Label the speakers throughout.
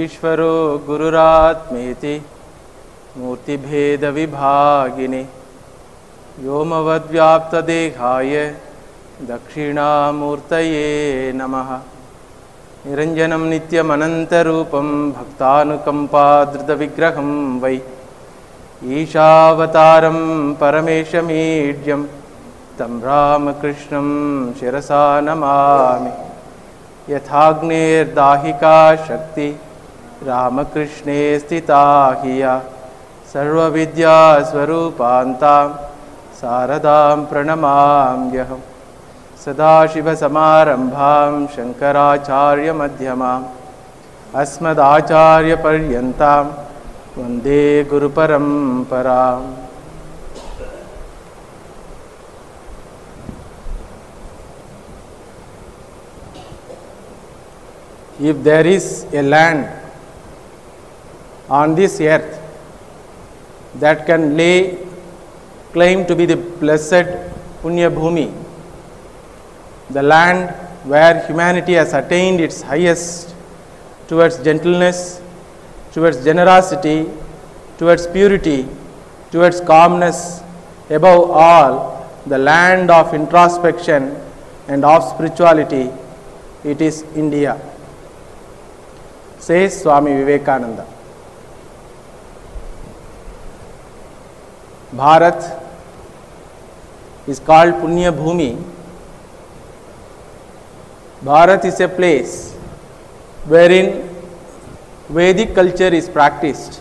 Speaker 1: ईश्वरो गुरुरात्मेति मूर्तिभेदविभागिने व्योमवद्व्याप्तदेहाय दक्षिणामूर्तये नमः। निरञ्जनं नित्यमनन्तरूपं भक्तानुकम्पाधृतविग्रहं वै ईशावतारं परमेशमीड्यं तं रामकृष्णं शिरसा नमामि। यथाग्नेर्दाहिका शक्ति रामकृष्णे स्थिता हिया सर्वविद्यास्वरूपान्तां शारदां प्रणमाम्यहम्। सदाशिवसमारम्भां शङ्कराचार्यमध्यमाम् अस्मदाचार्यपर्यन्तां वन्दे गुरुपरम्पराम्। If there is a land on this earth that can lay claim to be the blessed Punya Bhumi, the land where humanity has attained its highest towards gentleness, towards generosity, towards purity, towards calmness, above all, the land of introspection and of spirituality, it is India, says Swami Vivekananda. Bharat is called Punya Bhumi. Bharat is a place wherein Vedic culture is practiced,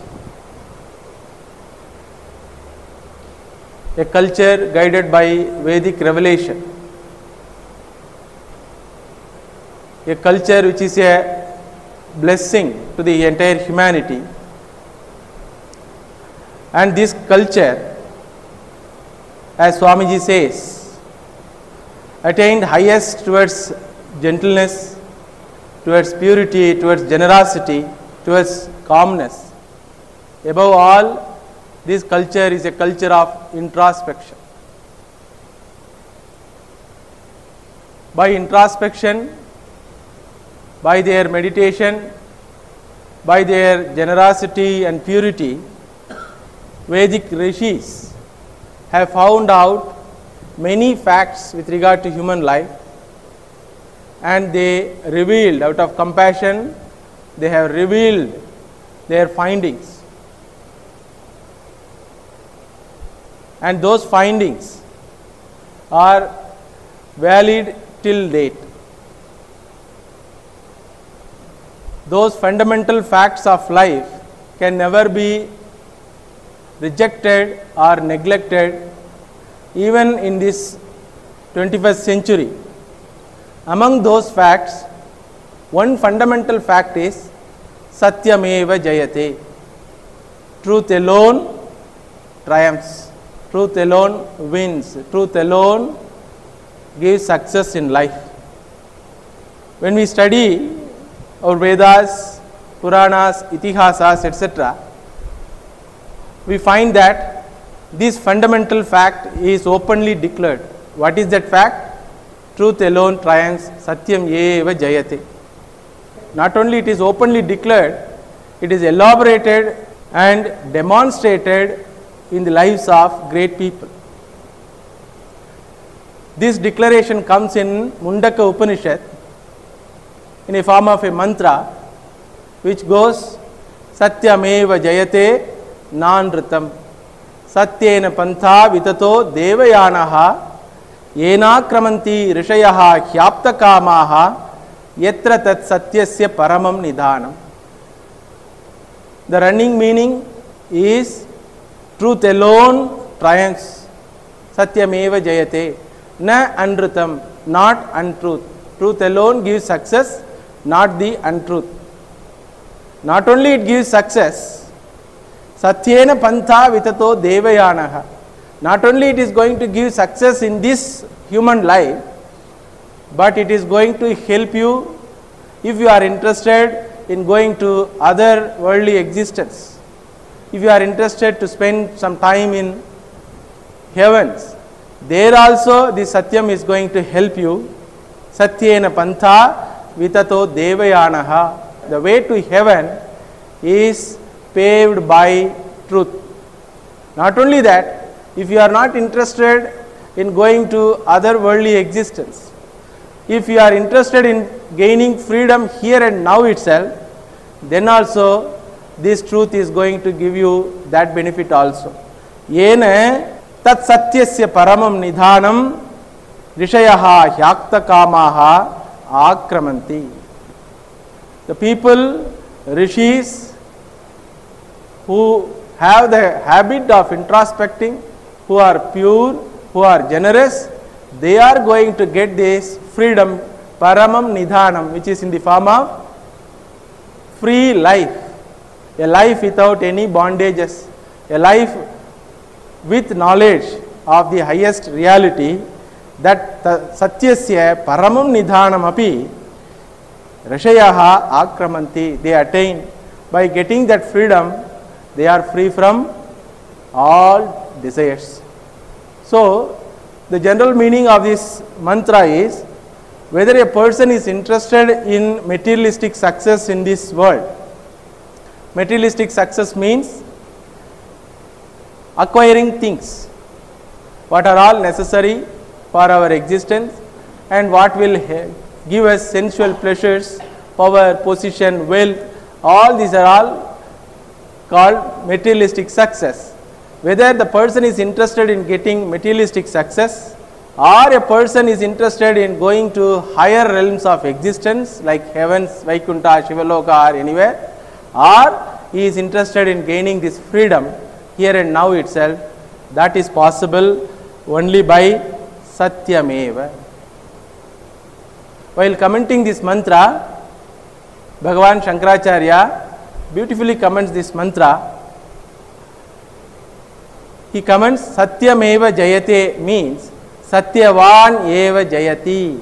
Speaker 1: a culture guided by Vedic revelation, a culture which is a blessing to the entire humanity. And this culture, as Swamiji says, attained highest towards gentleness, towards purity, towards generosity, towards calmness. Above all, this culture is a culture of introspection. By introspection, by their meditation, by their generosity and purity, Vedic rishis have found out many facts with regard to human life, and they revealed, out of compassion, they have revealed their findings. And those findings are valid till date. Those fundamental facts of life can never be rejected or neglected even in this 21st century. Among those facts, one fundamental fact is Satyameva Jayate. Truth alone triumphs. Truth alone wins. Truth alone gives success in life. When we study our Vedas, Puranas, Itihasas, etc., we find that this fundamental fact is openly declared. What is that fact? Truth alone triumphs, Satyam eva Jayate. Not only it is openly declared, it is elaborated and demonstrated in the lives of great people. This declaration comes in Mundaka Upanishad in a form of a mantra which goes Satyameva Jayate Nanritam Satyena Pantha Vitato Devayanaha Yenakramanti Rishayaha Hyapta Kamaha Yatra Tat Satyasya Paramam Nidhanam. The running meaning is truth alone triumphs. Satyameva Jayate. Na Anritam, not untruth. Truth alone gives success, not the untruth. Not only it gives success, Satyena Pantha Vitato Devayanaha. Not only it is going to give success in this human life, but it is going to help you if you are interested in going to other worldly existence. If you are interested to spend some time in heavens, there also the Satyam is going to help you. Satyena Pantha Vitato Devayanaha. The way to heaven is paved by truth. Not only that, if you are not interested in going to other worldly existence, if you are interested in gaining freedom here and now itself, then also this truth is going to give you that benefit also. Yena tat satyasya paramam nidhanam rishayaha hyakta kamaha akramanti. The people, rishis, who have the habit of introspecting, who are pure, who are generous, they are going to get this freedom, paramam nidhanam, which is in the form of free life, a life without any bondages, a life with knowledge of the highest reality, that satyasya paramam nidhanam api rashayaha akramanti, they attain. By getting that freedom, they are free from all desires. So, the general meaning of this mantra is, whether a person is interested in materialistic success in this world. Materialistic success means acquiring things, what are all necessary for our existence and what will give us sensual pleasures, power, position, wealth, all these are all called materialistic success. Whether the person is interested in getting materialistic success, or a person is interested in going to higher realms of existence like heavens, Vaikunta, Shivaloka or anywhere, or he is interested in gaining this freedom here and now itself, that is possible only by Satyameva. While commenting this mantra, Bhagavan Shankaracharya beautifully comments this mantra. He comments Satyameva Jayate means Satyavan eva jayati.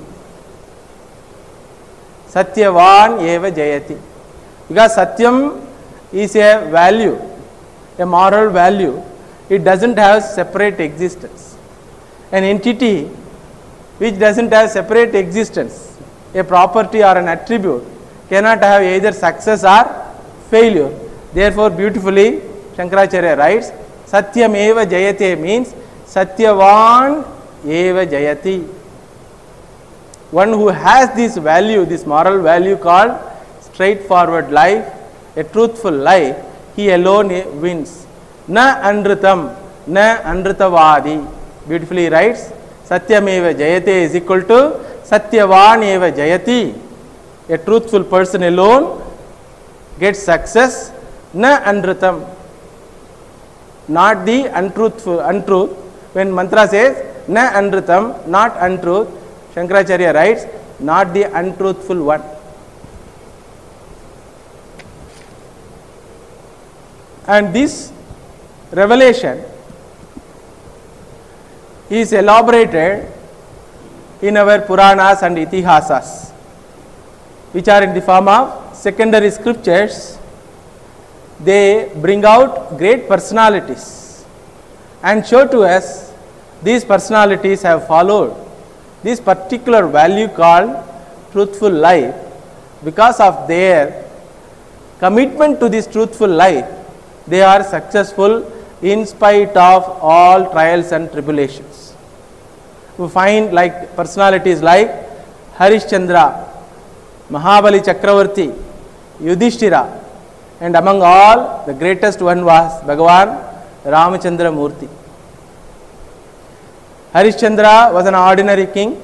Speaker 1: Satyavan eva jayati. Because Satyam is a value, a moral value. It doesn't have separate existence. An entity which doesn't have separate existence, a property or an attribute, cannot have either success or failure. Therefore, beautifully Shankaracharya writes, Satyam eva jayate means Satyavan eva jayati. One who has this value, this moral value called straightforward life, a truthful life, he alone wins. Na anritam, na anritavadi. Beautifully writes, Satyam eva jayate is equal to Satyavan eva jayati. A truthful person alone gets success. Na anritam, not the untruth. When mantra says na anritam, not untruth, Shankaracharya writes, not the untruthful one. And this revelation is elaborated in our Puranas and Itihasas, which are in the form of secondary scriptures. They bring out great personalities and show to us these personalities have followed this particular value called truthful life. Because of their commitment to this truthful life, they are successful in spite of all trials and tribulations. We find like personalities like Harishchandra, Mahabali Chakravarti, Yudhishthira, and among all the greatest one was Bhagavan Ramachandra Murthy. Harishchandra was an ordinary king.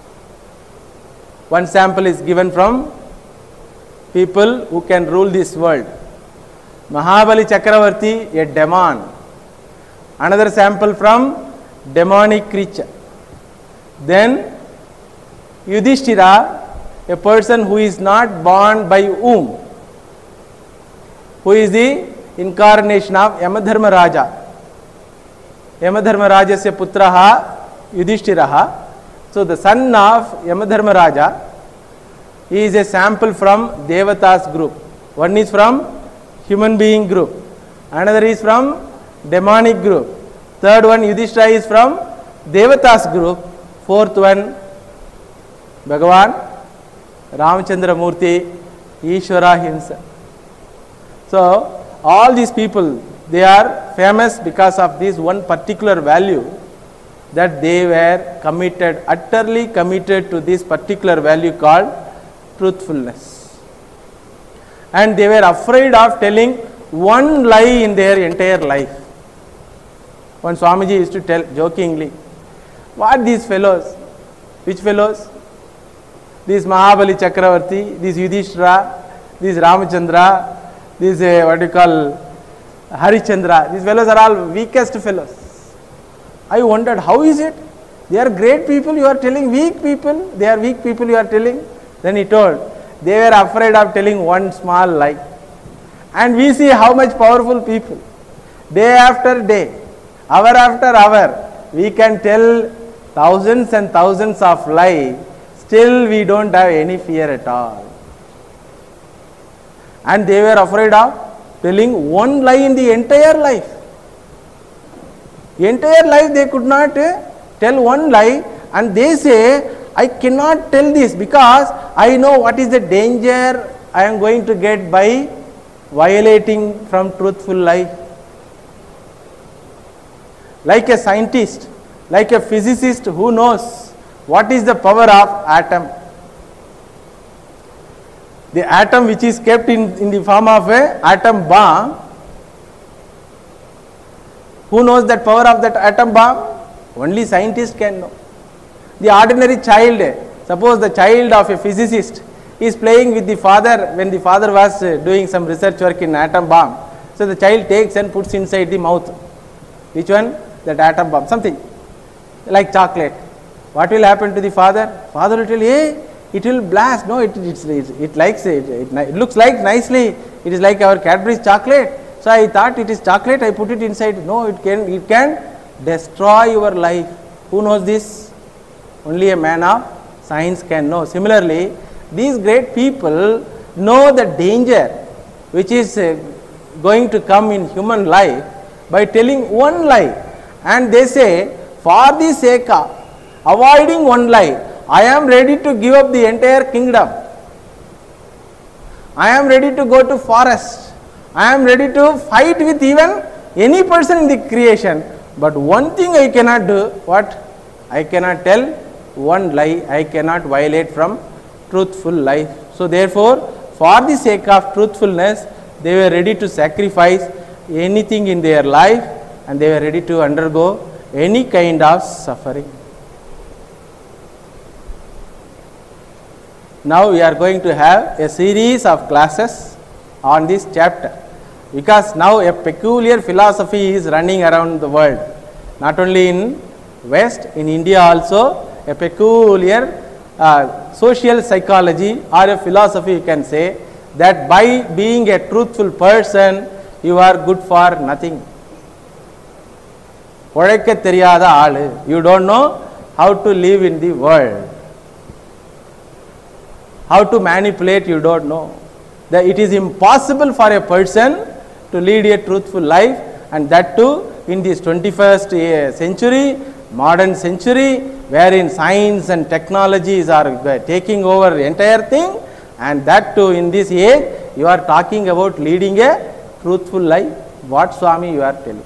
Speaker 1: One sample is given from people who can rule this world. Mahabali Chakravarti, a demon. Another sample from demonic creature. Then Yudhishthira, a person who is not born by womb, who is the incarnation of Yamadharma Raja. Yamadharma Rajasya putraha Yudhishthiraha. So the son of Yamadharma Raja is a sample from Devatas group. One is from human being group, another is from demonic group, third one Yudhishthira is from Devatas group, fourth one Bhagavan Ramachandra Murthy, Ishvara himself. So, all these people, they are famous because of this one particular value, that they were committed, utterly committed to this particular value called truthfulness. And they were afraid of telling one lie in their entire life. One Swamiji used to tell jokingly, what these fellows, which fellows? These Mahabali Chakravarti, these Yudhishthira, these Ramachandra, these what you call Harichandra, these fellows are all weakest fellows. I wondered, how is it? They are great people, you are telling weak people, they are weak people, you are telling. Then he told, they were afraid of telling one small lie. And we see how much powerful people, day after day, hour after hour, we can tell thousands and thousands of lies, still we don't have any fear at all. And they were afraid of telling one lie in the entire life. Entire life they could not tell one lie, and they say, I cannot tell this because I know what is the danger I am going to get by violating from truthful life. Like a scientist, like a physicist who knows what is the power of atom. The atom which is kept in the form of a atom bomb, who knows that power of that atom bomb? Only scientists can know. The ordinary child, suppose the child of a physicist is playing with the father when the father was doing some research work in atom bomb. So the child takes and puts inside the mouth. Which one? That atom bomb. Something like chocolate. What will happen to the father? Father will tell, hey, it will blast. No, it likes it. It looks like nicely. It is like our Cadbury's chocolate. So I thought it is chocolate, I put it inside. No, it can destroy your life. Who knows this? Only a man of science can know. Similarly, these great people know the danger which is going to come in human life by telling one lie. And they say, for the sake of avoiding one lie, I am ready to give up the entire kingdom. I am ready to go to forest. I am ready to fight with even any person in the creation. But one thing I cannot do, what? I cannot tell one lie, I cannot violate from truthful life. So therefore, for the sake of truthfulness, they were ready to sacrifice anything in their life, and they were ready to undergo any kind of suffering. Now we are going to have a series of classes on this chapter, because now a peculiar philosophy is running around the world, not only in West, in India also. A peculiar social psychology or a philosophy, you can say, that by being a truthful person, you are good for nothing. You don't know how to live in the world. How to manipulate, you don't know. That it is impossible for a person to lead a truthful life, and that too in this 21st century, modern century, wherein science and technologies are taking over the entire thing, and that too in this age, you are talking about leading a truthful life. What, Swami, you are telling?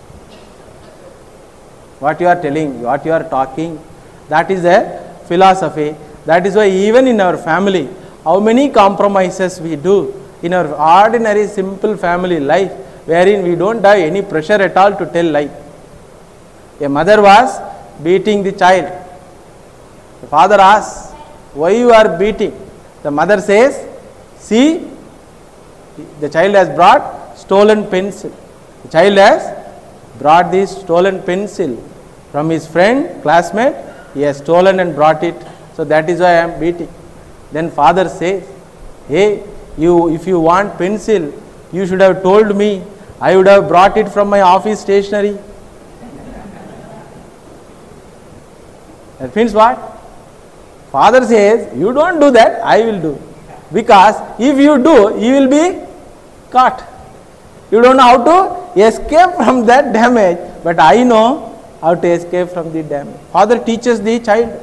Speaker 1: What you are telling, what you are talking, that is a philosophy. That is why even in our family, how many compromises we do in our ordinary simple family life, wherein we don't have any pressure at all to tell lie. A mother was beating the child. The father asks, why you are beating? The mother says, see, the child has brought stolen pencil. The child has brought this stolen pencil from his friend, classmate. He has stolen and brought it. So that is why I am beating. Then father says, hey, if you want pencil, you should have told me. I would have brought it from my office stationery. That means what? Father says, you don't do that, I will do. Because if you do, you will be caught. You don't know how to escape from that damage, but I know how to escape from the damage. Father teaches the child.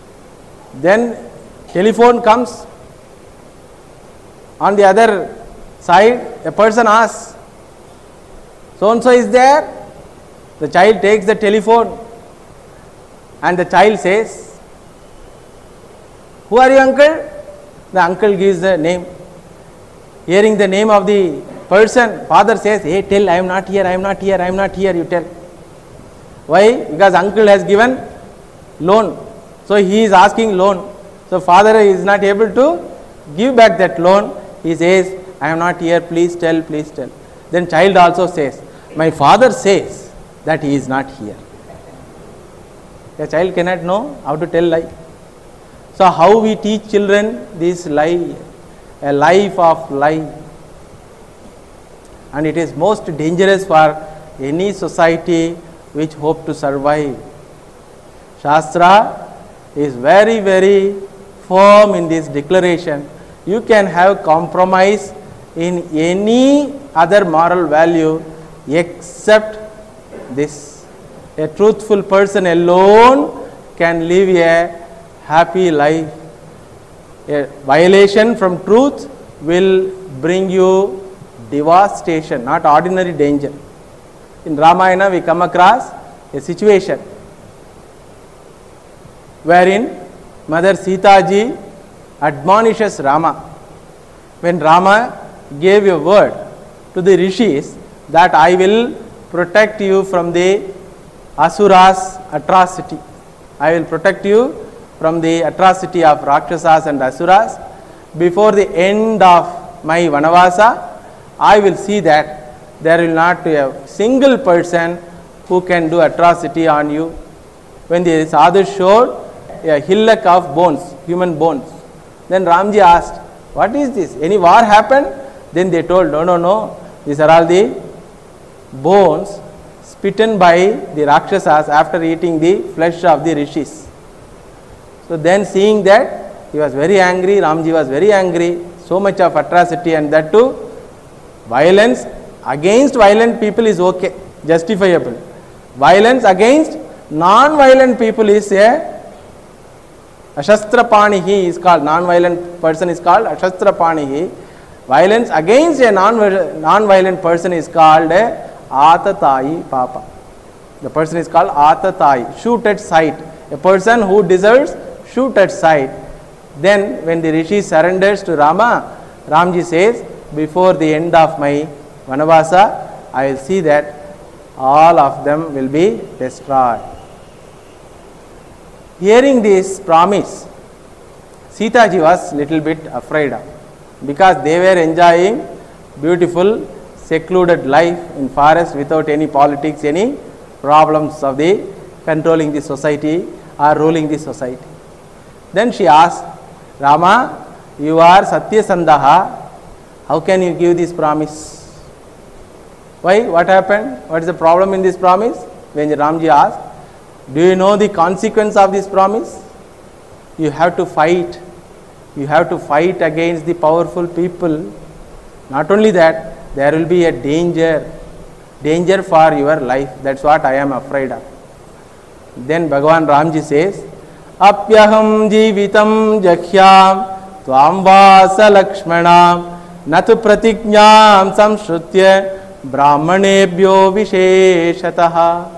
Speaker 1: Then telephone comes. On the other side, a person asks, so and so is there? The child takes the telephone and the child says, who are you, uncle? The uncle gives the name. Hearing the name of the person, father says, hey, tell, I am not here, I am not here, I am not here, you tell. Why? Because uncle has given loan. So he is asking loan. So father is not able to give back that loan. He says, I am not here, please tell, please tell. Then child also says, my father says that he is not here. The child cannot know how to tell lie. So how we teach children this lie, a life of lie. And it is most dangerous for any society which hope to survive. Shastra is very, very firm in this declaration. You can have compromise in any other moral value except this. A truthful person alone can live a happy life. A violation from truth will bring you devastation, not ordinary danger. In Ramayana, we come across a situation wherein Mother Sita ji admonishes Rama. When Rama gave a word to the rishis that I will protect you from the Asuras' atrocity. I will protect you from the atrocity of Rakshasas and Asuras. Before the end of my Vanavasa, I will see that there will not be a single person who can do atrocity on you. When the sadhu showed a hillock of bones, human bones, then Ramji asked, what is this? Any war happened? Then they told, no, these are all the bones spitten by the Rakshasas after eating the flesh of the rishis. So then seeing that, he was very angry, Ramji was very angry, so much of atrocity, and that too, violence against violent people is okay, justifiable. Violence against non-violent people is a Ashastrapanihi is called, non-violent person is called Ashastrapanihi. Violence against a non-violent person is called Atatayi Papa. The person is called Atatayi, shoot at sight. A person who deserves shoot at sight. Then when the rishi surrenders to Rama, Ramji says, before the end of my Vanavasa, I will see that all of them will be destroyed. Hearing this promise, Sita ji was little bit afraid of, because they were enjoying beautiful secluded life in forest without any politics, any problems of the controlling the society or ruling the society. Then she asked, Rama, you are Satyasandaha, how can you give this promise? Why? What happened? What is the problem in this promise? When Ramji asked, do you know the consequence of this promise? You have to fight. You have to fight against the powerful people. Not only that, there will be a danger for your life. That's what I am afraid of. Then Bhagavan Ramji says, Apyaham jivitam jakhyam tvam vasa lakshmanam natu pratiknyam samshrutya brahmanebhyo visheshataha.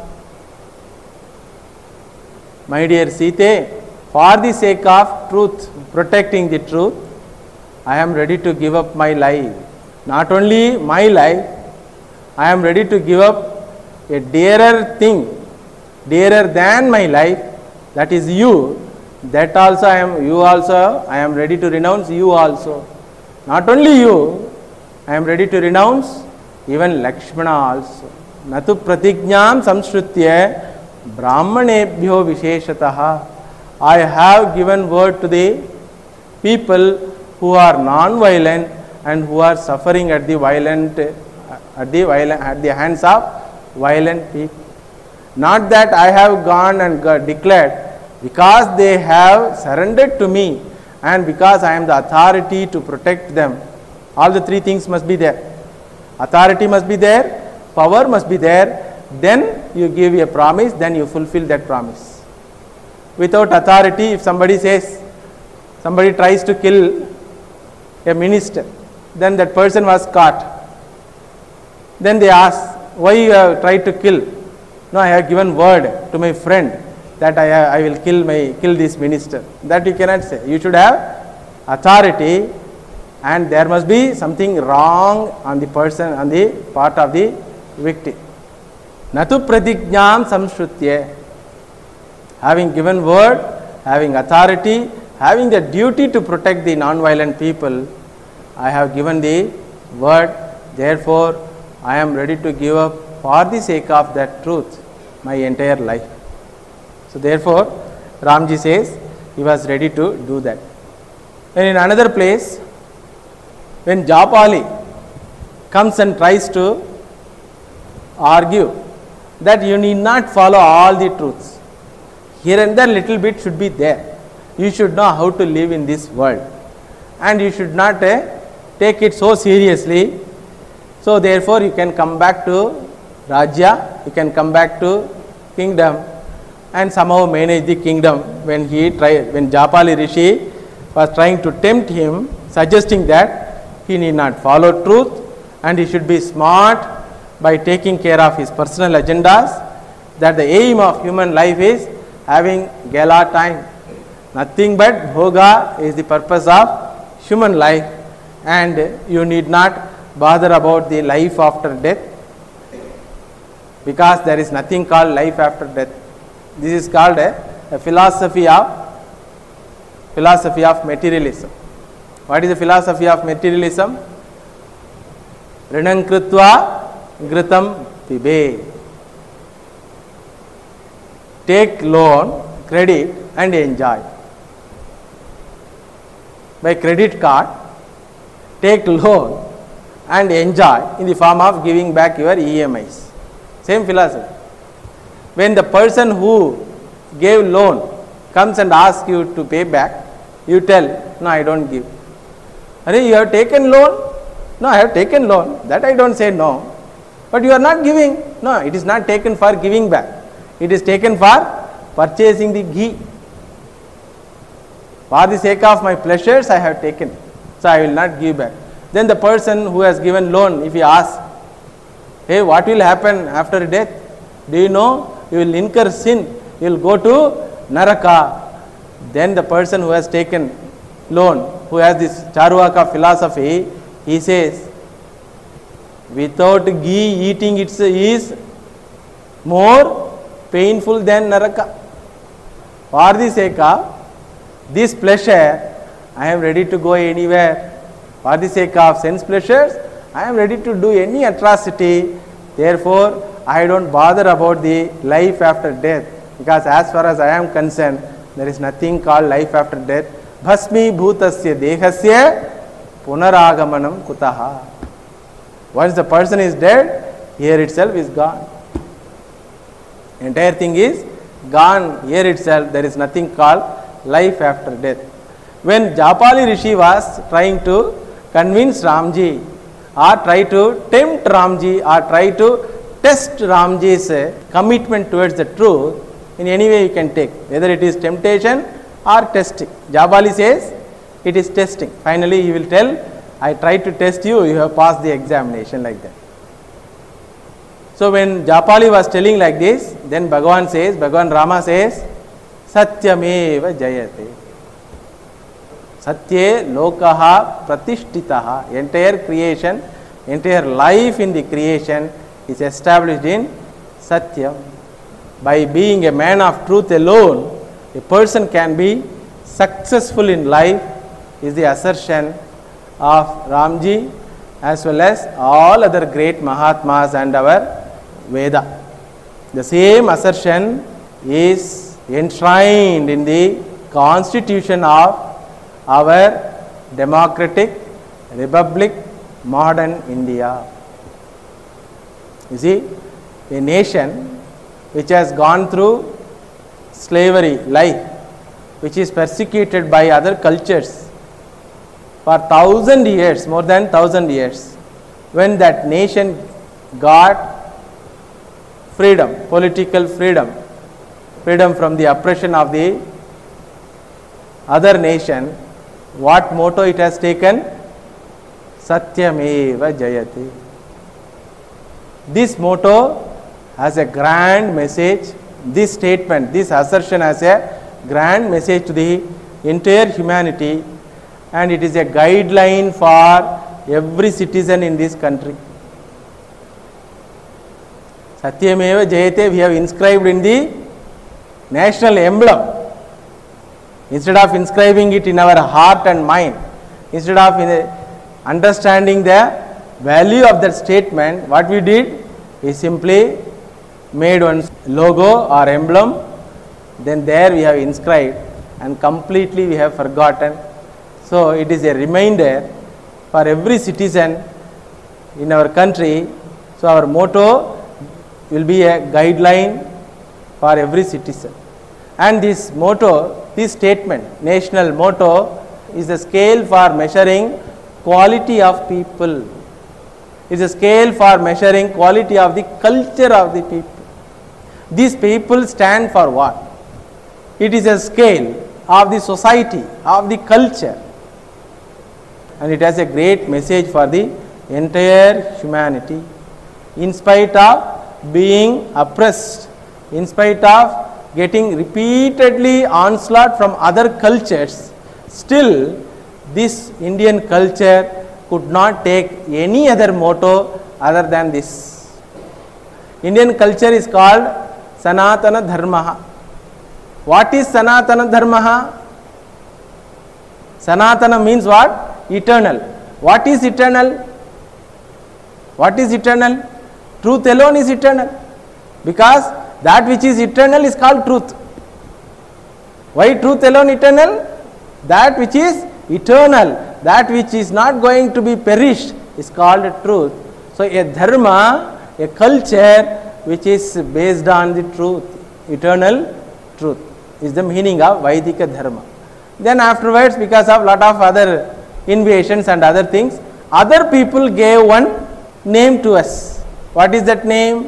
Speaker 1: My dear Sita, for the sake of truth, protecting the truth, I am ready to give up my life. Not only my life, I am ready to give up a dearer thing, dearer than my life, that is you. That also I am ready to renounce you also. Not only you, I am ready to renounce even Lakshmana also. Natu pratignyam samshrutya brahmanebhyo visheshataha. I have given word to the people who are non-violent and who are suffering at the hands of violent people. Not that I have gone and declared, because they have surrendered to me and because I am the authority to protect them. All the three things must be there. Authority must be there, power must be there, then you give a promise, then you fulfill that promise. Without authority, if somebody tries to kill a minister, Then that person was caught. Then they asked, why you have tried to kill? No, I have given word to my friend that I will kill this minister. That you cannot say. You should have authority, and there must be something wrong on the person, on the part of the victim. Natu pratignyam samshrutye. Having given word, having authority, having the duty to protect the non-violent people, I have given the word, therefore I am ready to give up for the sake of that truth my entire life. So therefore Ramji says he was ready to do that. And in another place, when Japali comes and tries to argue that you need not follow all the truths, here and there little bit should be there. You should know how to live in this world, and you should not take it so seriously. So therefore you can come back to Rajya, you can come back to kingdom and somehow manage the kingdom. When Japali Rishi was trying to tempt him, suggesting that he need not follow truth and he should be smart by taking care of his personal agendas, that the aim of human life is having gala time. Nothing but bhoga is the purpose of human life, and you need not bother about the life after death, because there is nothing called life after death. This is called a philosophy of materialism. What is the philosophy of materialism? Rinam krutva ghritam pibe. Take loan, credit and enjoy. By credit card, take loan and enjoy in the form of giving back your EMIs. Same philosophy. When the person who gave loan comes and asks you to pay back, you tell, no, I don't give. Are you have taken loan? No, I have taken loan. That I don't say no. But you are not giving. No, it is not taken for giving back. It is taken for purchasing the ghee. For the sake of my pleasures I have taken, so I will not give back. Then the person who has given loan, if he asks, hey, what will happen after death? Do you know? You will incur sin, you will go to Naraka. Then the person who has taken loan, who has this Charvaka philosophy, he says, without ghee eating it is more painful than Naraka. For the sake of this pleasure, I am ready to go anywhere. For the sake of sense pleasures, I am ready to do any atrocity. Therefore, I don't bother about the life after death, because as far as I am concerned, there is nothing called life after death. Bhasmi bhutasya dehasya punaragamanam kutaha. Once the person is dead, here itself is gone. Entire thing is gone here itself. There is nothing called life after death. When Japali Rishi was trying to convince Ramji, or try to tempt Ramji, or try to test Ramji's commitment towards the truth, in any way you can take, whether it is temptation or testing. Japali says it is testing. Finally he will tell, I tried to test you, you have passed the examination, like that. So when Japali was telling like this, then Bhagavan Rama says, Satyameva jayate. Satye lokaha pratishtitaha. Entire creation, entire life in the creation is established in Satyam. By being a man of truth alone, a person can be successful in life, is the assertion of Ramji as well as all other great Mahatmas and our Veda. The same assertion is enshrined in the constitution of our democratic republic, modern India. You see, a nation which has gone through slavery life, which is persecuted by other cultures for 1,000 years, more than 1,000 years, when that nation got freedom, political freedom, freedom from the oppression of the other nation, what motto it has taken? Satyameva Jayate. This motto has a grand message. This statement, this assertion has a grand message to the entire humanity, and it is a guideline for every citizen in this country. Satyameva Jayate we have inscribed in the national emblem. Instead of inscribing it in our heart and mind, instead of understanding the value of that statement, what we did is simply made one logo or emblem, then there we have inscribed, and completely we have forgotten. So it is a reminder for every citizen in our country. So our motto will be a guideline for every citizen. And this motto, this statement, national motto, is a scale for measuring quality of people. It is a scale for measuring quality of the culture of the people. These people stand for what? It is a scale of the society, of the culture. And it has a great message for the entire humanity. In spite of being oppressed, in spite of getting repeatedly onslaught from other cultures, still this Indian culture could not take any other motto other than this. Indian culture is called Sanatana Dharma. What is Sanatana Dharma? Sanatana means what? Eternal. What is eternal? What is eternal? Truth alone is eternal, because that which is eternal is called truth. Why truth alone eternal? That which is eternal, that which is not going to be perished, is called truth. So a dharma, a culture which is based on the truth, eternal truth, is the meaning of Vaidika dharma. Then afterwards, because of lot of other invasions and other things, other people gave one name to us. What is that name?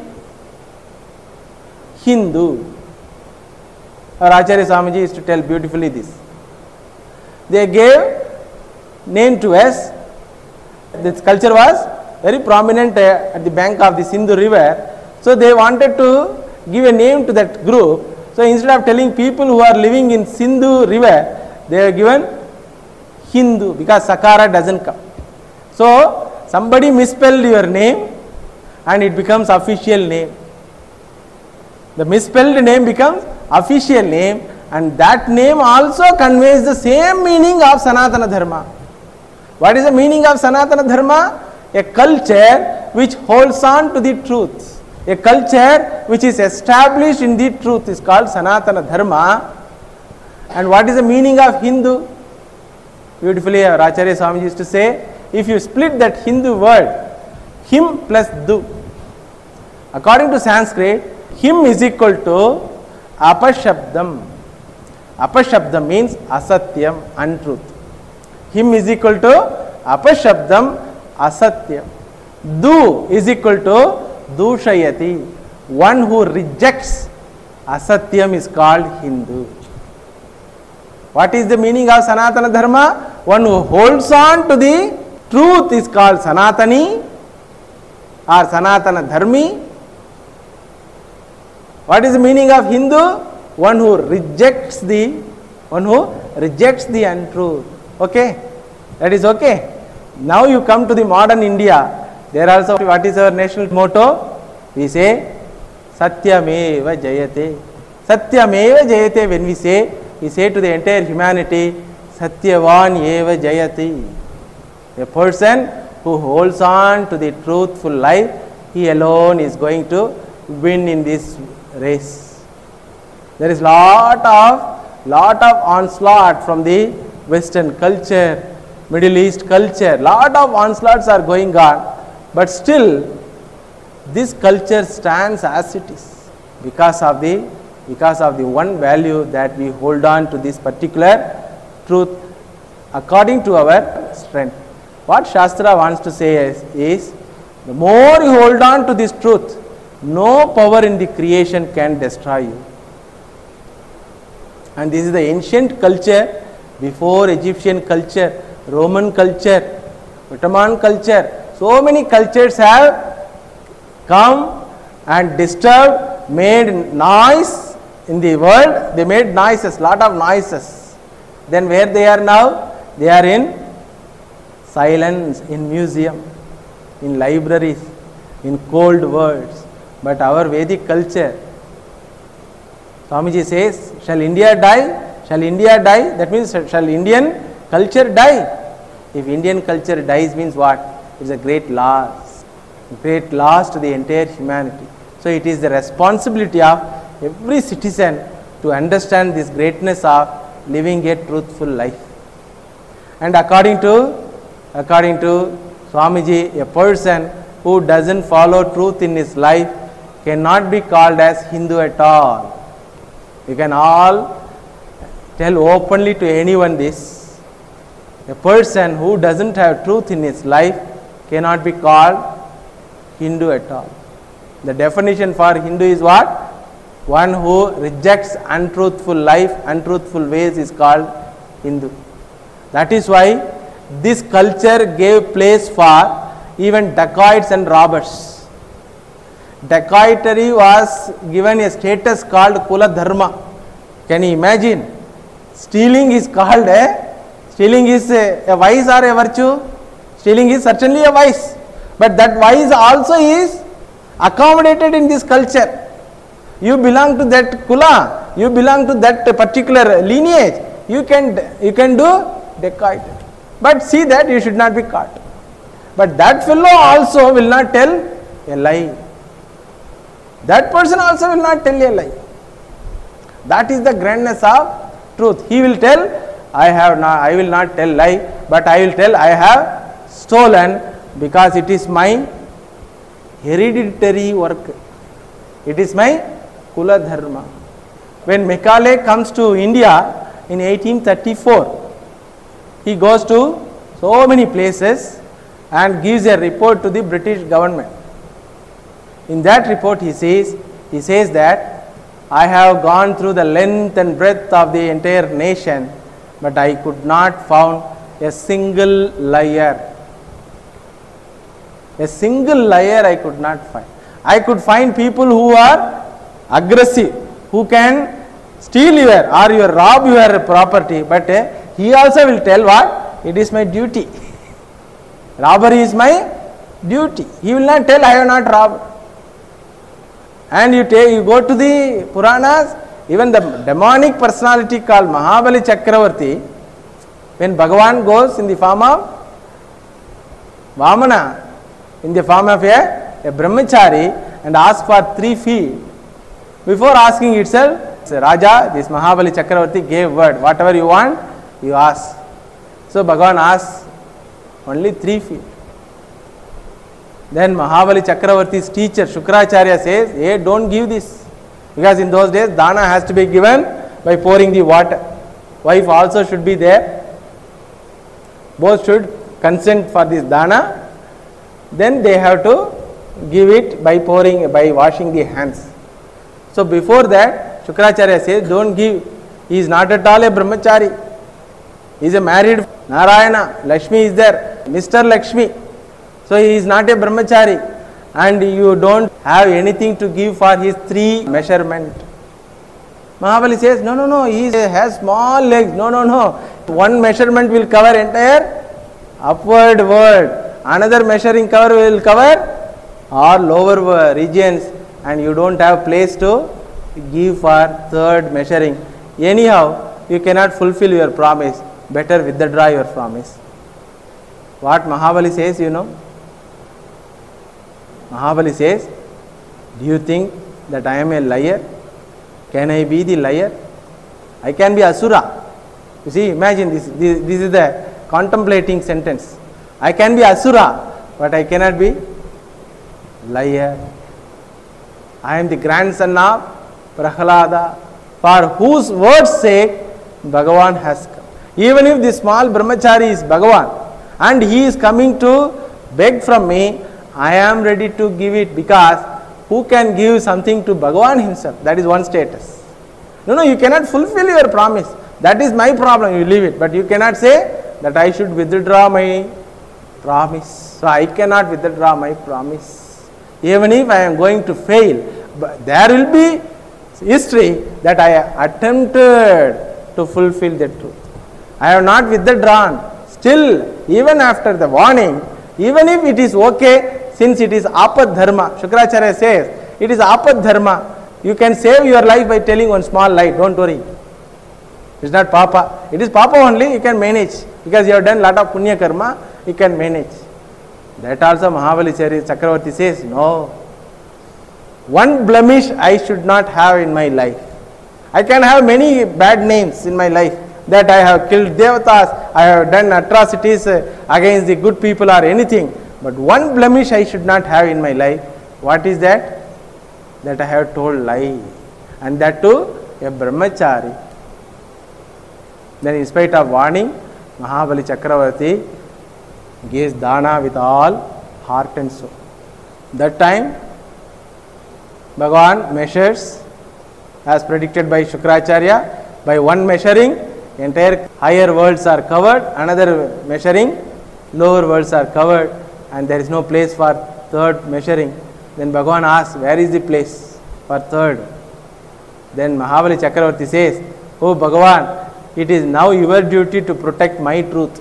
Speaker 1: Hindu. Our Acharya Swamiji used to tell beautifully this. They gave name to us. This culture was very prominent at the bank of the Sindhu river. So they wanted to give a name to that group. So instead of telling people who are living in Sindhu river, they are given Hindu, because Sakara doesn't come. So somebody misspelled your name and it becomes official name. The misspelled name becomes official name, and that name also conveys the same meaning of Sanatana Dharma. What is the meaning of Sanatana Dharma? A culture which holds on to the truth. A culture which is established in the truth is called Sanatana Dharma. And what is the meaning of Hindu? Beautifully, our Acharya Swamiji used to say, if you split that Hindu word, him plus du, according to Sanskrit, him is equal to apashabdam. Apashabdam means asatyam, untruth. Him is equal to apashabdam, asatyam. Du is equal to dushayati. One who rejects asatyam is called Hindu. What is the meaning of Sanatana Dharma? One who holds on to the truth is called Sanatani or Sanatana Dharmi. What is the meaning of Hindu? One who rejects the untruth. Okay, that is okay. Now you come to the modern India. There also, what is our national motto? We say Satyameva Jayate. Satyameva Jayate. When we say to the entire humanity, Satyavan Eva Jayati. A person who holds on to the truthful life, he alone is going to win in this race. There is lot of onslaught from the Western culture, Middle East culture. Lot of onslaughts are going on, but still this culture stands as it is because of the one value that we hold on to this particular truth according to our strength. What Shastra wants to say is the more you hold on to this truth, no power in the creation can destroy you. And this is the ancient culture before Egyptian culture, Roman culture. Ottoman culture. So many cultures have come and disturbed, made noise in the world. They made noises, lot of noises. Then where they are now? They are in silence, in museum, in libraries, in cold words. But our Vedic culture, Swamiji says, shall India die? Shall India die? That means shall Indian culture die? If Indian culture dies means what? It is a great loss to the entire humanity. So it is the responsibility of every citizen to understand this greatness of living a truthful life. And according to Swamiji, a person who doesn't follow truth in his life cannot be called as Hindu at all. You can all tell openly to anyone this. A person who doesn't have truth in his life cannot be called Hindu at all. The definition for Hindu is what? One who rejects untruthful life, untruthful ways is called Hindu. That is why this culture gave place for even dacoits and robbers. Dacoitry was given a status called Kula Dharma. Can you imagine? Stealing is called stealing is a vice or a virtue? Stealing is certainly a vice. But that vice also is accommodated in this culture. You belong to that Kula, you belong to that particular lineage, you can do dacoit. But see that you should not be caught. But that fellow also will not tell a lie. That person also will not tell a lie. That is the grandness of truth. He will tell, I will not tell lie, but I will tell I have stolen because it is my hereditary work. It is my Kula Dharma. When Macaulay comes to India in 1834, he goes to so many places and gives a report to the British government. In that report he says that I have gone through the length and breadth of the entire nation, but I could not found a single liar. A single liar I could not find. I could find people who are aggressive, who can steal or rob your property, but he also will tell what? It is my duty. Robbery is my duty. He will not tell I have not robbed. And you go to the Puranas, even the demonic personality called Mahabali Chakravarti, when Bhagavan goes in the form of Vamana, in the form of a brahmachari, and asks for 3 feet, before asking itself, Raja, this Mahabali Chakravarti gave word, whatever you want, you ask. So Bhagavan asks only 3 feet. Then Mahabali Chakravarti's teacher Shukracharya says, hey, don't give this. Because in those days, dana has to be given by pouring the water. Wife also should be there. Both should consent for this dana. Then they have to give it by washing the hands. So before that, Shukracharya says, don't give. He is not at all a brahmachari. He is a married Narayana. Lakshmi is there. Mr. Lakshmi. So he is not a brahmachari, and you don't have anything to give for his 3 measurement. Mahabali says, no, he has small legs. No. One measurement will cover entire upward world. Another measuring cover will cover all lower regions, and you don't have place to give for 3rd measuring. Anyhow, you cannot fulfill your promise. Better withdraw your promise. What Mahabali says, you know? Mahabali says, do you think that I am a liar? Can I be the liar? I can be Asura. You see, imagine this is the contemplating sentence. I can be Asura, but I cannot be liar. I am the grandson of Prahlada, for whose word's sake Bhagavan has come. Even if the small brahmachari is Bhagavan and he is coming to beg from me, I am ready to give it, because who can give something to Bhagavan himself? That is one status. No, you cannot fulfill your promise. That is my problem, you leave it. But you cannot say that I should withdraw my promise. So I cannot withdraw my promise. Even if I am going to fail, but there will be history that I attempted to fulfill the truth. I have not withdrawn. Still, even after the warning, even if it is okay, since it is apad dharma, Shukracharya says, it is apad dharma. You can save your life by telling one small lie, don't worry. It's not papa. It is papa only, you can manage. Because you have done lot of punya karma, you can manage. That also Mahabali Chakravarti says, no. One blemish I should not have in my life. I can have many bad names in my life. That I have killed devatas, I have done atrocities against the good people or anything. But one blemish I should not have in my life. What is that? That I have told lie. And that too, a brahmachari. Then in spite of warning, Mahabali Chakravarti gives dana with all heart and soul. That time, Bhagavan measures as predicted by Shukracharya. By one measuring, entire higher worlds are covered, another measuring, lower worlds are covered, and there is no place for third measuring. Then Bhagavan asks, where is the place for third? Then Mahabali Chakravarti says, oh Bhagavan, it is now your duty to protect my truth.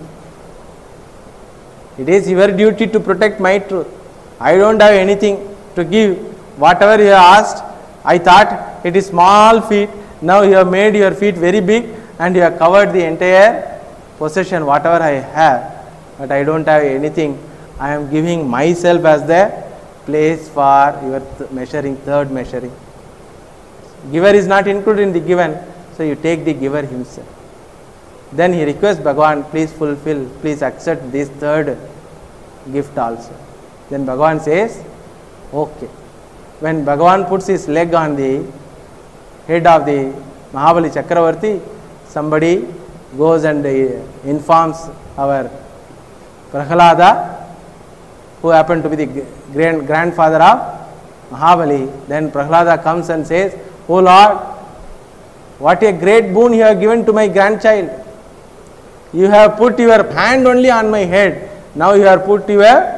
Speaker 1: It is your duty to protect my truth. I don't have anything to give. Whatever you have asked, I thought it is small feet. Now you have made your feet very big and you have covered the entire possession, whatever I have. But I don't have anything. I am giving myself as the place for your measuring, third measuring. Giver is not included in the given, so you take the giver himself. Then he requests Bhagavan, please fulfill, please accept this third gift also. Then Bhagavan says, okay. When Bhagavan puts his leg on the head of the Mahabali Chakravarti, somebody goes and informs our Prahlada, who happened to be the grandfather of Mahabali. Then Prahlada comes and says, oh Lord, what a great boon you have given to my grandchild. You have put your hand only on my head. Now you have put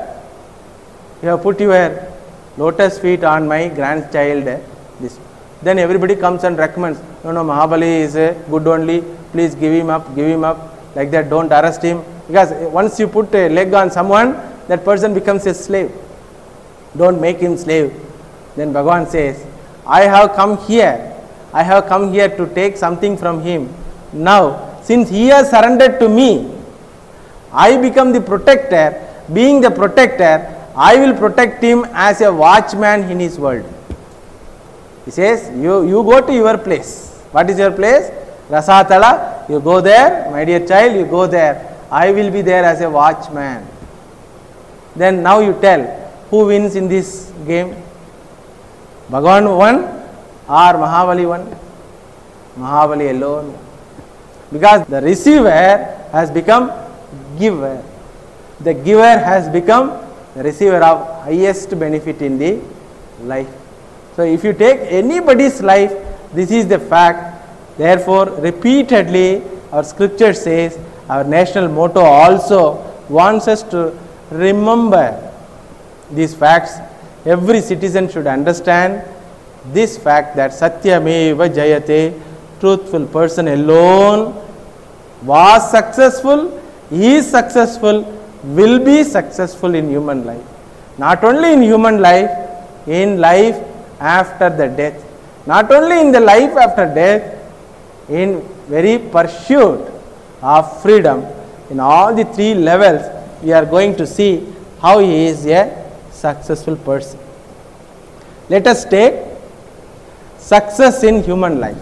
Speaker 1: your lotus feet on my grandchild. Then everybody comes and recommends, no, Mahabali is good only, please give him up, like that, don't arrest him. Because once you put a leg on someone, that person becomes a slave. Don't make him slave. Then Bhagavan says, I have come here to take something from him. Now, since he has surrendered to me, I become the protector. Being the protector, I will protect him as a watchman in his world. He says, you go to your place. What is your place? Rasatala. You go there, my dear child, you go there. I will be there as a watchman. Then now you tell, who wins in this game? Bhagavan won or Mahabali won? Mahabali alone. Because the receiver has become giver. The giver has become the receiver of highest benefit in the life. So if you take anybody's life, this is the fact. Therefore, repeatedly our scripture says, our national motto also wants us to remember these facts. Every citizen should understand this fact that Satyameva Jayate, truthful person alone was successful, is successful, will be successful in human life. Not only in human life, in life after the death. Not only in the life after death, in very pursuit of freedom. In all the three levels, we are going to see how he is a successful person. Let us take success in human life.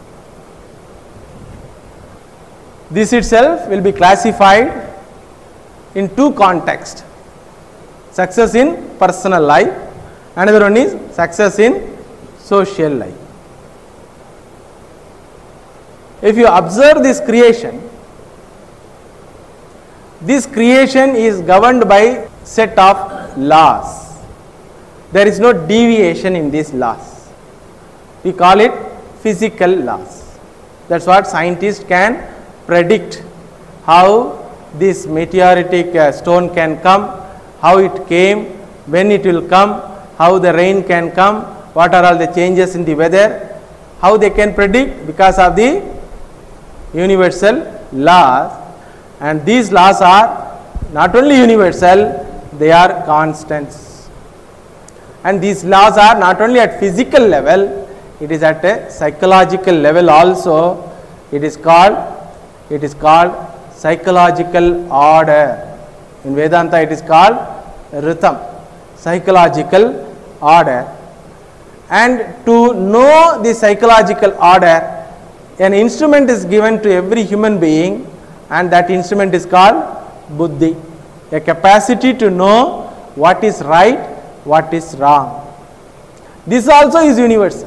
Speaker 1: This itself will be classified in two contexts. Success in personal life, another one is success in social life. If you observe this creation is governed by set of laws. There is no deviation in these laws. We call it physical laws. That's what scientists can predict how this meteoritic stone can come, how it came, when it will come, how the rain can come, what are all the changes in the weather, how they can predict, because of the universal laws. And these laws are not only universal, they are constants. And these laws are not only at physical level, it is at a psychological level also. It is called psychological order. In Vedanta it is called rhythm, psychological order. And to know the psychological order, an instrument is given to every human being, and that instrument is called buddhi, a capacity to know what is right, what is wrong. This also is universal.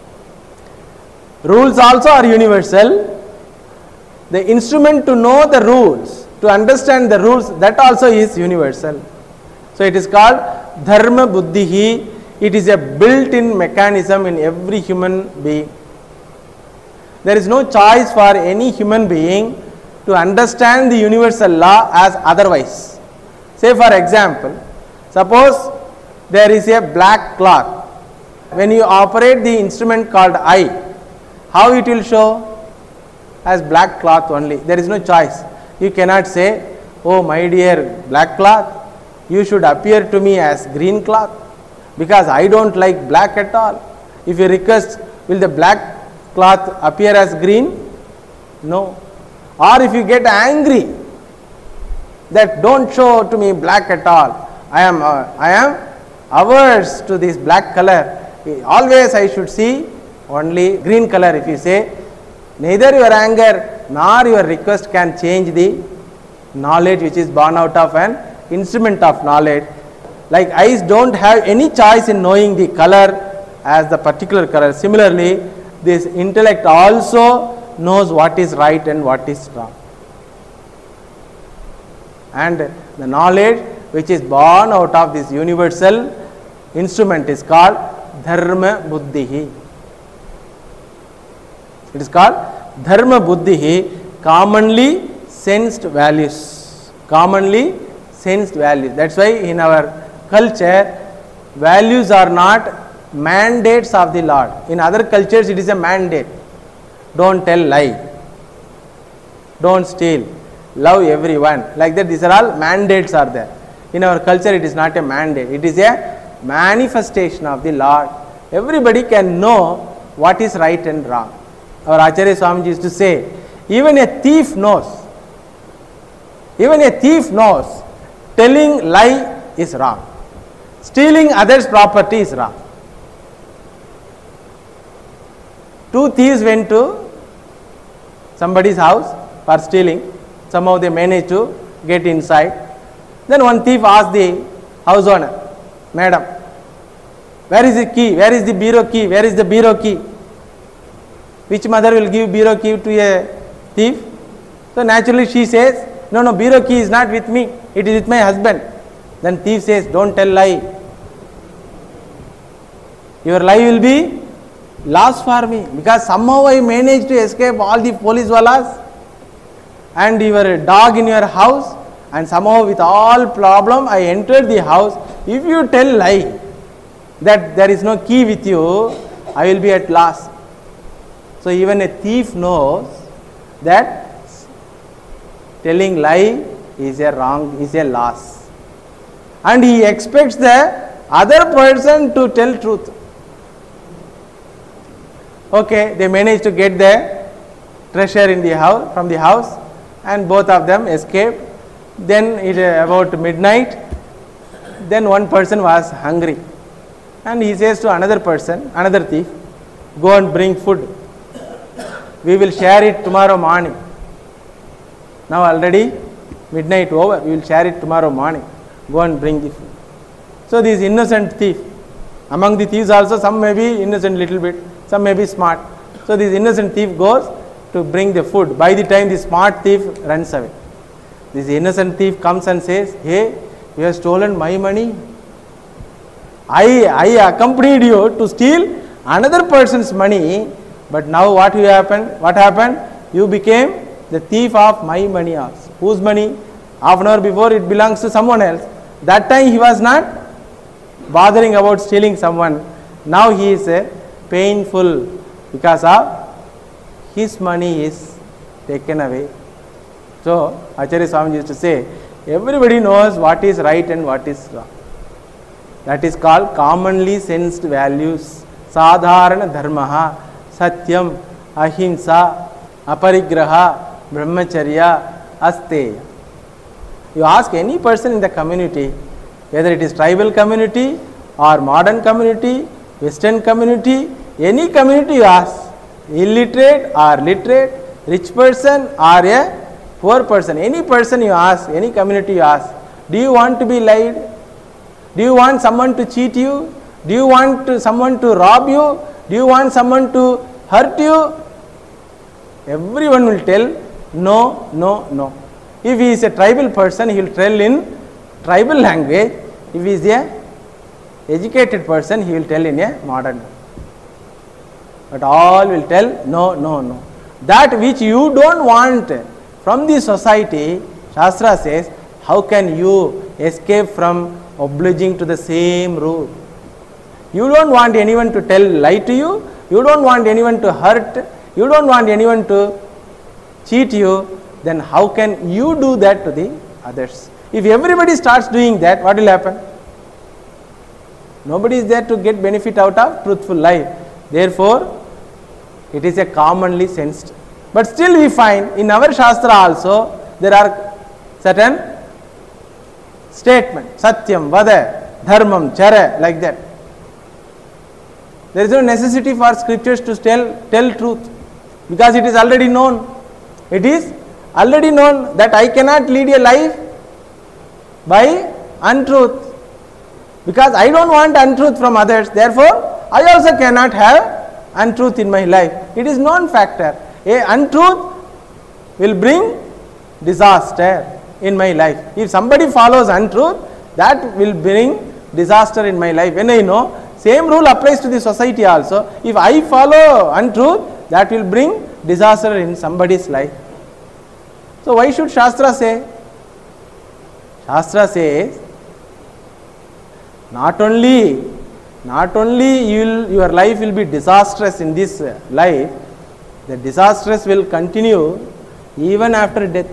Speaker 1: Rules also are universal. The instrument to know the rules, to understand the rules, that also is universal. So it is called dharma buddhihi. It is a built-in mechanism in every human being. There is no choice for any human being to understand the universal law as otherwise. Say for example, suppose there is a black cloth. When you operate the instrument called eye, how it will show? As black cloth only. There is no choice. You cannot say, oh my dear black cloth, you should appear to me as green cloth, because I don't like black at all. If you request, will the black cloth appear as green? No. Or if you get angry that don't show to me black at all, I am averse to this black color, always I should see only green color. If you say, neither your anger nor your request can change the knowledge which is born out of an instrument of knowledge. Like eyes don't have any choice in knowing the color as the particular color. Similarly, this intellect also knows what is right and what is wrong. And the knowledge which is born out of this universal instrument is called dharma buddhihi. It is called dharma buddhihi, commonly sensed values. Commonly sensed values. That's why in our culture, values are not mandates of the Lord. In other cultures, it is a mandate. Don't tell lie. Don't steal. Love everyone. Like that, these are all mandates are there. In our culture, it is not a mandate. It is a manifestation of the Lord. Everybody can know what is right and wrong. Our Acharya Swamiji used to say, even a thief knows. Even a thief knows telling lie is wrong. Stealing others' property is wrong. Two thieves went to somebody's house for stealing. Somehow they managed to get inside. Then one thief asked the house owner, Madam, where is the key? Where is the bureau key? Where is the bureau key? Which mother will give bureau key to a thief? So naturally she says, no, bureau key is not with me. It is with my husband. Then thief says, don't tell lie. Your lie will be lost for me, because somehow I managed to escape all the police wallas and your dog in your house, and somehow with all problem I entered the house. If you tell lie that there is no key with you, I will be at loss. So even a thief knows that telling lie is a wrong, is a loss, and he expects the other person to tell truth. Okay, they managed to get the treasure in the house, from the house, and both of them escaped. Then it about midnight, then one person was hungry, and he says to another person, another thief, go and bring food. We will share it tomorrow morning. Now already midnight over, we will share it tomorrow morning. Go and bring the food. So this innocent thief, among the thieves also some may be innocent little bit, some may be smart. So this innocent thief goes to bring the food. By the time the smart thief runs away, this innocent thief comes and says, hey, you have stolen my money. I accompanied you to steal another person's money, but now what happened? You became the thief of my money also. Whose money? Half an hour before it belongs to someone else. That time he was not bothering about stealing someone. Now he is painful because of his money is taken away. So Acharya Swami used to say, everybody knows what is right and what is wrong. That is called commonly sensed values. Sadharana dharmaha, satyam, ahimsa, aparigraha, brahmacharya, asteya. You ask any person in the community, whether it is tribal community or modern community, western community, any community you ask, illiterate or literate, rich person or a poor person, any person you ask, any community you ask, do you want to be lied? Do you want someone to cheat you? Do you want someone to rob you? Do you want someone to hurt you? Everyone will tell no, no, no. If he is a tribal person, he will tell in tribal language. If he is a educated person, he will tell in a modern. But all will tell no, no, no. That which you don't want from the society, Shastra says, how can you escape from obliging to the same rule? You don't want anyone to tell lie to you, you don't want anyone to hurt, you don't want anyone to cheat you, then how can you do that to the others? If everybody starts doing that, what will happen? Nobody is there to get benefit out of truthful life. Therefore, it is a commonly sensed. But still we find in our Shastra also, there are certain statements, satyam, vada, dharmam, chara, like that. There is no necessity for scriptures to tell truth, because it is already known. It is already known that I cannot lead a life by untruth, because I don't want untruth from others. Therefore, I also cannot have untruth in my life. It is known factor. A untruth will bring disaster in my life. If somebody follows untruth, that will bring disaster in my life. When I know, same rule applies to the society also. If I follow untruth, that will bring disaster in somebody's life. So why should Shastra say? Shastra says, not only your life will be disastrous in this life, the disastrous will continue even after death.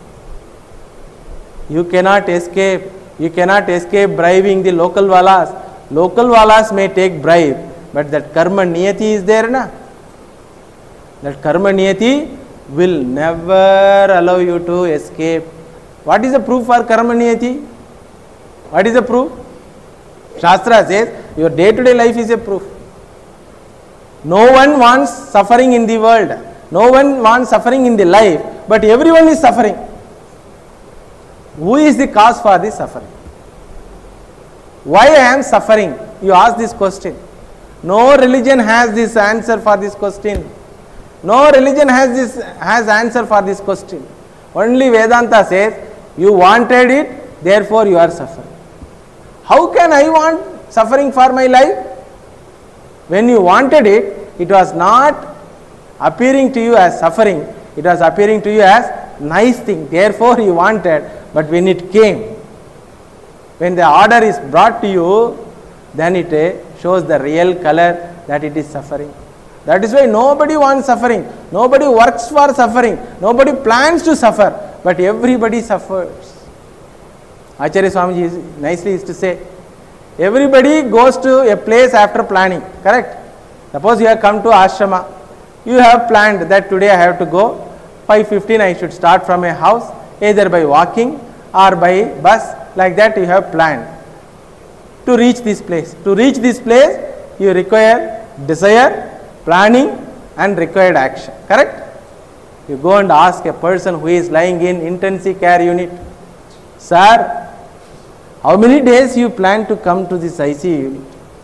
Speaker 1: You cannot escape bribing the local walas. Local walas may take bribe, but that karma niyati is there, na? That karma niyati will never allow you to escape. What is the proof for karma niyati? What is the proof? Shastra says your day-to-day life is a proof. No one wants suffering in the world. No one wants suffering in the life, but everyone is suffering. Who is the cause for this suffering? Why I am suffering? You ask this question. No religion has this answer for this question. No religion has answer for this question. Only Vedanta says, you wanted it, therefore you are suffering. How can I want suffering for my life? When you wanted it, it was not appearing to you as suffering, it was appearing to you as nice thing, therefore you wanted. But when it came, when the order is brought to you, then it shows the real color that it is suffering. That is why nobody wants suffering, nobody works for suffering, nobody plans to suffer, but everybody suffers. Acharya Swamiji nicely used to say, everybody goes to a place after planning, correct? Suppose you have come to ashrama, you have planned that today I have to go, 5:15 I should start from a house, either by walking or by bus, like that you have planned to reach this place. To reach this place, you require desire, planning and required action, correct? You go and ask a person who is lying in intensive care unit, sir, how many days you plan to come to this ICU unit?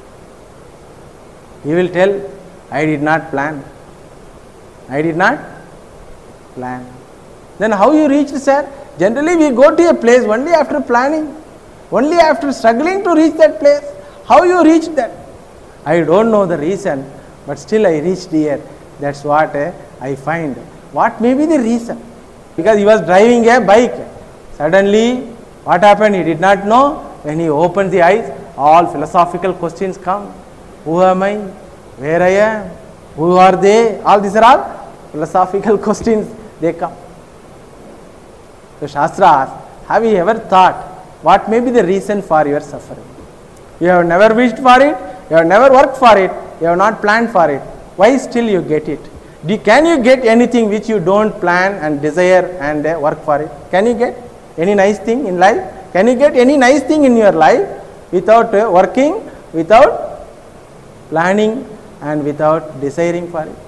Speaker 1: He will tell, I did not plan. I did not plan. Then how you reached, sir? Generally we go to a place only after planning, only after struggling to reach that place. How you reached that? I don't know the reason, but still I reached here. That's what I find. What may be the reason? Because he was driving a bike. Suddenly, what happened? He did not know. When he opened the eyes, all philosophical questions come. Who am I? Where I am? Who are they? All these are all philosophical questions. They come. So Shastra asks, have you ever thought what may be the reason for your suffering? You have never wished for it. You have never worked for it. You have not planned for it. Why still you get it? Can you get anything which you don't plan and desire and work for it? Can you get any nice thing in life? Can you get any nice thing in your life without working, without planning and without desiring for it?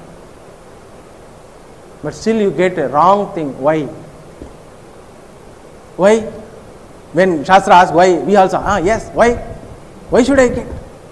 Speaker 1: But still you get a wrong thing. Why? Why? When Shastra asks why, we also, yes, why? Why should I get?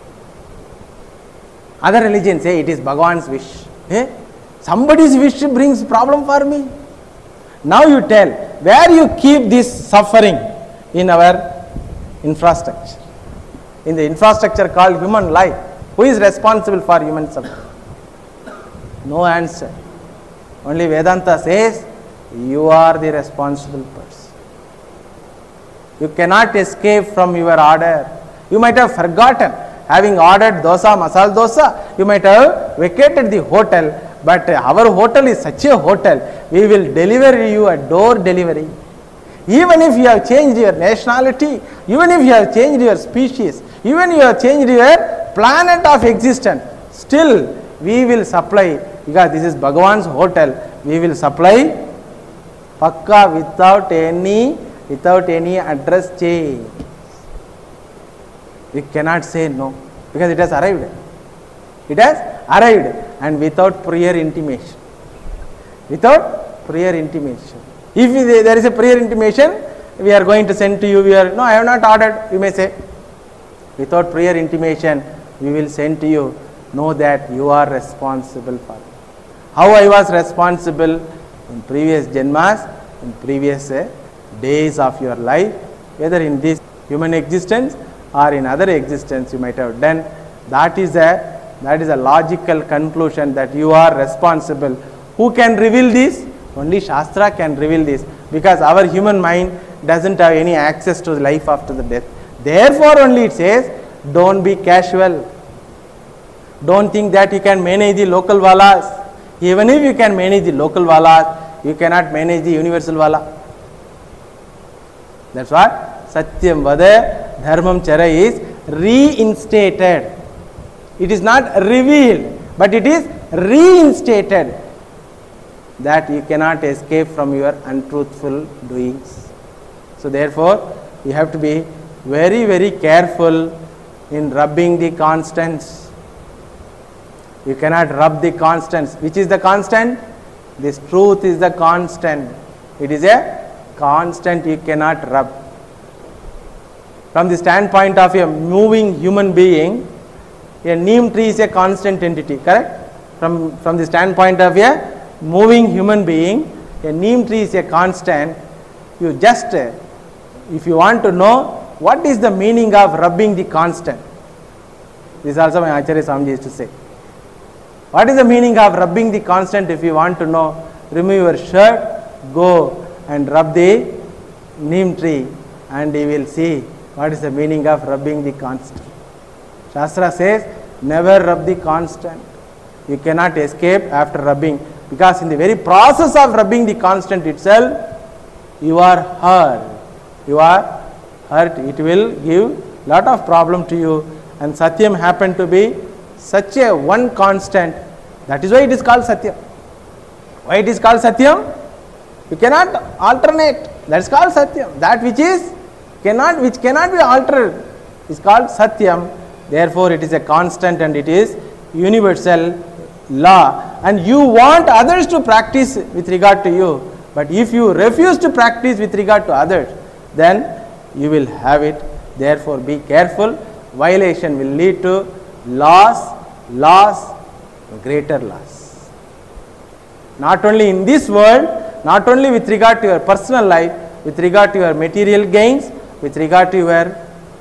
Speaker 1: Other religions say it is Bhagavan's wish. Somebody's wish brings problem for me. Now you tell, where you keep this suffering in our infrastructure? In the infrastructure called human life, who is responsible for human suffering? No answer. Only Vedanta says, you are the responsible person. You cannot escape from your order. You might have forgotten. Having ordered dosa, masala dosa, you might have vacated the hotel, but our hotel is such a hotel, we will deliver you a door delivery. Even if you have changed your nationality, even if you have changed your species, even you have changed your planet of existence, still we will supply, because this is Bhagavan's hotel, we will supply pakka without any address change. We cannot say no, because it has arrived. It has arrived, and without prior intimation. Without prior intimation. If there is a prior intimation, we are going to send to you, no, I have not ordered, you may say. Without prior intimation, we will send to you, know that you are responsible for it. How I was responsible in previous janmas, in previous days of your life, whether in this human existence or in other existence you might have done, that is a logical conclusion that you are responsible. Who can reveal this? Only Shastra can reveal this, because our human mind doesn't have any access to life after the death. Therefore only it says, don't be casual. Don't think that you can manage the local valas. Even if you can manage the local valas, you cannot manage the universal vala. That's what Satyam Vada Dharmam Chara is reinstated. It is not revealed, but it is reinstated, that you cannot escape from your untruthful doings. So therefore, you have to be very, very careful in rubbing the constants. You cannot rub the constants. Which is the constant? This truth is the constant. It is a constant you cannot rub. From the standpoint of a moving human being, a neem tree is a constant entity, correct? From the standpoint of a moving human being, a neem tree is a constant. You just, if you want to know what is the meaning of rubbing the constant, this is also my Acharya Swamiji used to say. What is the meaning of rubbing the constant? If you want to know, remove your shirt, go and rub the neem tree, and you will see what is the meaning of rubbing the constant. Shastra says, never rub the constant. You cannot escape after rubbing, because in the very process of rubbing the constant itself, you are hurt. You are hurt. It will give lot of problem to you. And Satyam happened to be such a one constant. That is why it is called Satyam. Why it is called Satyam? You cannot alternate. That is called Satyam. That which cannot be altered is called Satyam. Therefore, it is a constant and it is universal law. And you want others to practice with regard to you. But if you refuse to practice with regard to others, then you will have it. Therefore, be careful. Violation will lead to loss, greater loss. Not only in this world, not only with regard to your personal life, with regard to your material gains, with regard to your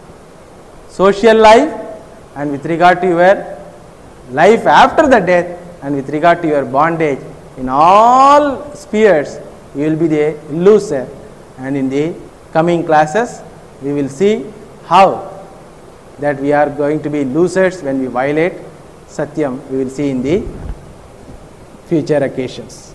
Speaker 1: social life, and with regard to your life after the death, and with regard to your bondage, in all spheres, you will be the loser, and in the coming classes we will see how that we are going to be losers when we violate Satyam. We will see in the future occasions.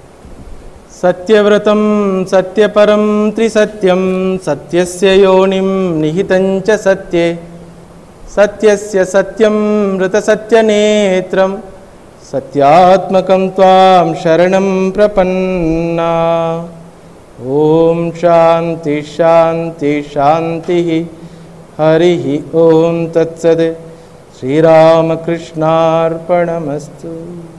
Speaker 1: Satyavratam Satyaparam Trisatyam Satyasya Yonim Nihitancha Satye Satyasya Satyam Vrata Satyanetram Satyatmakam Tvam Sharanam Prapanna. Om Shanti Shanti Shanti Harihi Om Tat Sat. Shri Ramakrishna Arpanamastu.